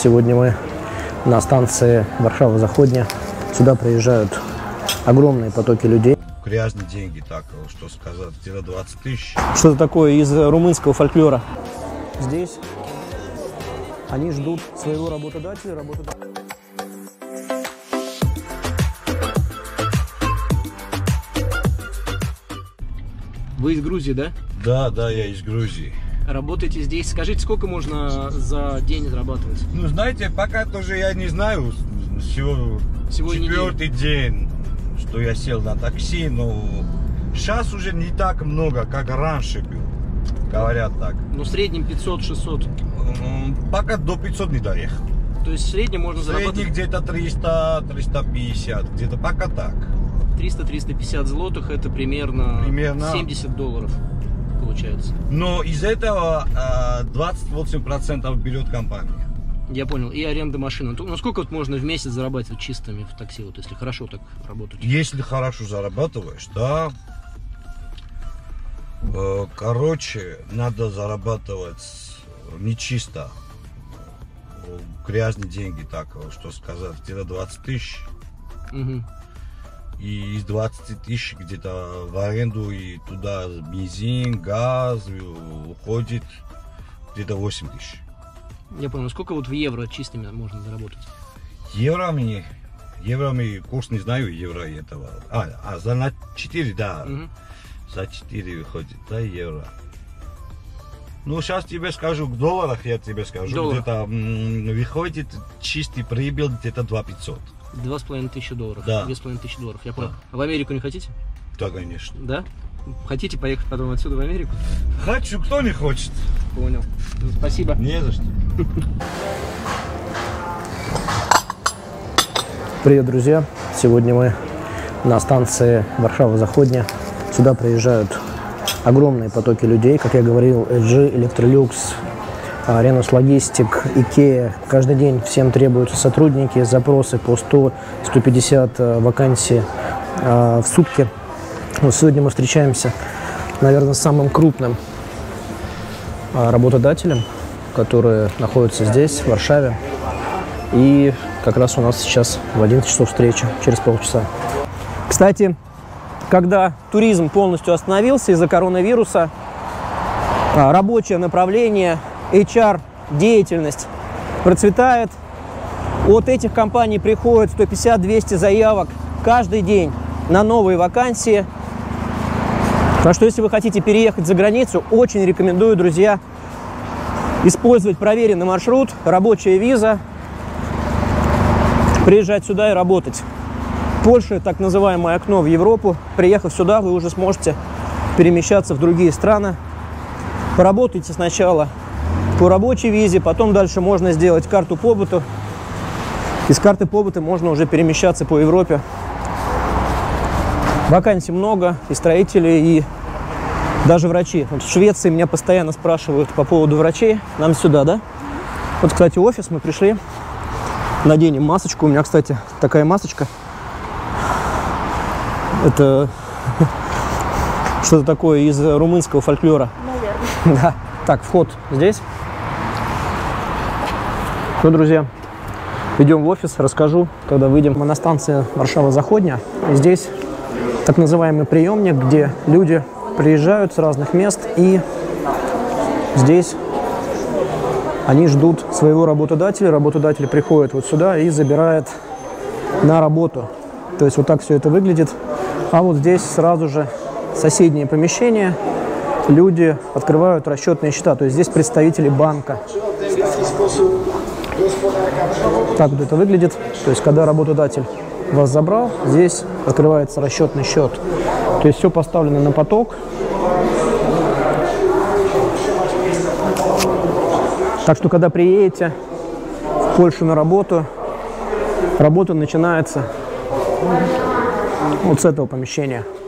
Сегодня мы на станции Варшава-Заходня. Сюда приезжают огромные потоки людей. Грязные деньги, так, что сказать, где-то 20 тысяч. Что-то такое из румынского фольклора. Здесь они ждут своего работодателя. Вы из Грузии, да? Да, я из Грузии. Работаете здесь. Скажите, сколько можно за день зарабатывать? Ну, знаете, пока тоже я не знаю. Сегодня четвертый день, что я сел на такси, но сейчас уже не так много, как раньше был. Говорят так. Ну, в среднем 500-600. Пока до 500 не доехал. То есть в среднем можно зарабатывать? где-то 300-350, где-то пока так. 300-350 злотых, это примерно $70 получается. Но из этого 28% берет компания. Я понял. И аренда машины. Ну сколько вот можно в месяц зарабатывать чистыми в такси, вот если хорошо так работать? Если хорошо зарабатываешь, да. Короче, надо зарабатывать не чисто. Грязные деньги, так, что сказать, где-то 20 тысяч. Угу. И из 20 тысяч где-то в аренду и туда бензин, газ уходит где-то 8 тысяч. Я понял. Сколько вот в евро чистыми можно заработать? Еврами курс не знаю, евро этого. За 4, да. Угу. За 4 выходит, да, евро. Ну, сейчас тебе скажу, в долларах я тебе скажу, где-то выходит чистый прибыль где-то 2500. $2500. Да. $2500, я понял. Да. А в Америку не хотите? Да, конечно. Да? Хотите поехать потом отсюда в Америку? Хочу, кто не хочет. Понял. Спасибо. Не за что. Привет, друзья! Сегодня мы на станции Варшава-Заходня. Сюда приезжают огромные потоки людей. Как я говорил, LG, Electrolux, Renus Logistic, IKEA. Каждый день всем требуются сотрудники, запросы по 100-150 вакансий в сутки. Вот сегодня мы встречаемся, наверное, с самым крупным работодателем, который находится здесь, в Варшаве. И как раз у нас сейчас в 11 часов встреча, через полчаса. Кстати, когда туризм полностью остановился из-за коронавируса, рабочее направление, HR-деятельность процветает. От этих компаний приходит 150-200 заявок каждый день на новые вакансии. Так что, если вы хотите переехать за границу, очень рекомендую, друзья, использовать проверенный маршрут, рабочая виза, приезжать сюда и работать. Польша – так называемое окно в Европу. Приехав сюда, вы уже сможете перемещаться в другие страны. Поработайте сначала по рабочей визе, потом дальше можно сделать карту побыта. Из карты побыта можно уже перемещаться по Европе. Вакансий много, и строителей, и даже врачи. Вот в Швеции меня постоянно спрашивают по поводу врачей. Нам сюда, да? Вот, кстати, офис, мы пришли. Наденем масочку. У меня, кстати, такая масочка. Это что-то такое из румынского фольклора. Наверное. Да. Так, вход здесь. Ну, друзья, идем в офис, расскажу, когда выйдем. Мы на станции Варшава-Заходня. Здесь так называемый приемник, где люди приезжают с разных мест, и здесь они ждут своего работодателя. Работодатель приходит вот сюда и забирает на работу. То есть вот так все это выглядит. А вот здесь сразу же соседнее помещение. Люди открывают расчетные счета. То есть здесь представители банка. Так вот это выглядит. То есть когда работодатель вас забрал, здесь открывается расчетный счет. То есть все поставлено на поток. Так что когда приедете в Польшу на работу, работа начинается вот с этого помещения.